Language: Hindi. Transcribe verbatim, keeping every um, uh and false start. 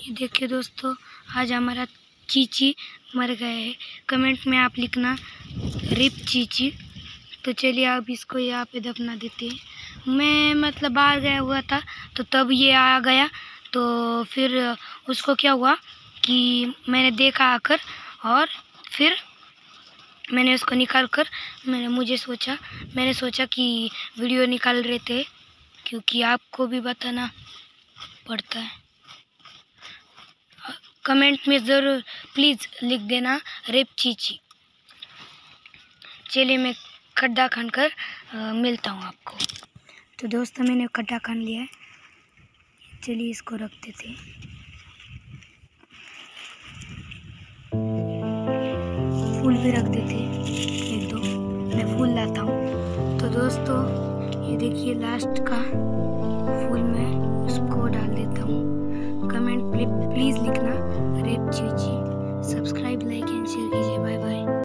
ये देखिए दोस्तों, आज हमारा चीची मर गए है। कमेंट में आप लिखना रिप चीची। तो चलिए अब इसको यहाँ पे दफना देते हैं। मैं मतलब बाहर गया हुआ था तो तब ये आ गया, तो फिर उसको क्या हुआ कि मैंने देखा आकर, और फिर मैंने उसको निकाल कर मैंने मुझे सोचा मैंने सोचा कि वीडियो निकाल रहे थे, क्योंकि आपको भी बताना पड़ता है। कमेंट में ज़रूर प्लीज़ लिख देना रेप चीची। चलिए मैं खड्डा खान कर आ, मिलता हूँ आपको। तो दोस्तों मैंने खड्डा खान लिया है, चलिए इसको रखते थे। फूल भी रख देते एक दो, मैं फूल लाता हूँ। तो दोस्तों ये देखिए लास्ट का फूल मैं उसको डाल देता हूँ। कमेंट प्लीज़ लिखना रेप चीची। सब्सक्राइब, लाइक एंड शेयर कीजिए। Bye bye.